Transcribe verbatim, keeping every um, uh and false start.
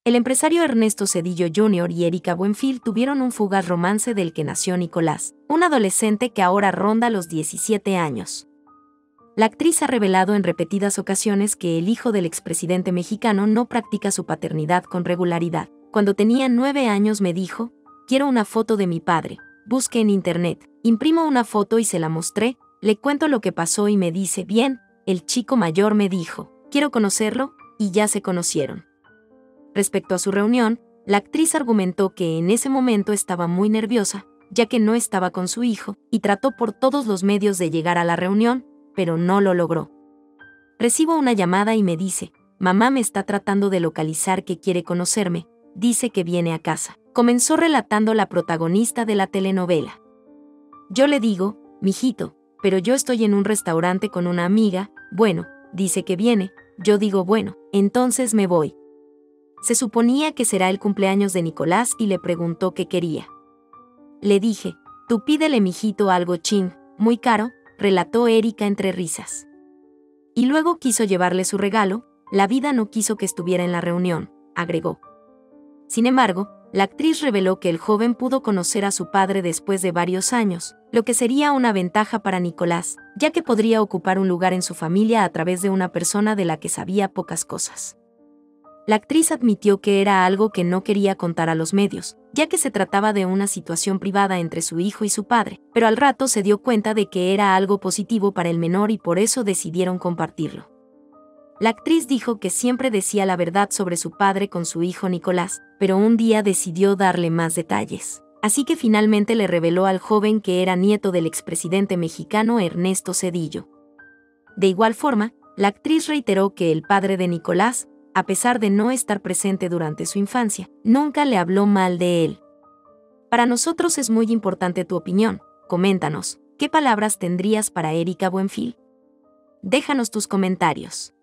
El empresario Ernesto Zedillo junior y Erika Buenfil tuvieron un fugaz romance del que nació Nicolás, un adolescente que ahora ronda los diecisiete años. La actriz ha revelado en repetidas ocasiones que el hijo del expresidente mexicano no practica su paternidad con regularidad. Cuando tenía nueve años me dijo, quiero una foto de mi padre, busqué en internet, imprimo una foto y se la mostré, le cuento lo que pasó y me dice, bien, el chico mayor me dijo, quiero conocerlo, y ya se conocieron. Respecto a su reunión, la actriz argumentó que en ese momento estaba muy nerviosa, ya que no estaba con su hijo, y trató por todos los medios de llegar a la reunión, pero no lo logró. Recibo una llamada y me dice, mamá me está tratando de localizar que quiere conocerme, dice que viene a casa. Comenzó relatando la protagonista de la telenovela. Yo le digo, mijito, pero yo estoy en un restaurante con una amiga, bueno, dice que viene, yo digo bueno, entonces me voy. Se suponía que será el cumpleaños de Nicolás y le preguntó qué quería. Le dije, tú pídele mijito algo chin, muy caro, relató Erika entre risas. Y luego quiso llevarle su regalo, la vida no quiso que estuviera en la reunión, agregó. Sin embargo, la actriz reveló que el joven pudo conocer a su padre después de varios años, lo que sería una ventaja para Nicolás, ya que podría ocupar un lugar en su familia a través de una persona de la que sabía pocas cosas. La actriz admitió que era algo que no quería contar a los medios, ya que se trataba de una situación privada entre su hijo y su padre, pero al rato se dio cuenta de que era algo positivo para el menor y por eso decidieron compartirlo. La actriz dijo que siempre decía la verdad sobre su padre con su hijo Nicolás, pero un día decidió darle más detalles. Así que finalmente le reveló al joven que era nieto del expresidente mexicano Ernesto Zedillo. De igual forma, la actriz reiteró que el padre de Nicolás, a pesar de no estar presente durante su infancia, nunca le habló mal de él. Para nosotros es muy importante tu opinión, coméntanos, ¿qué palabras tendrías para Erika Buenfil? Déjanos tus comentarios.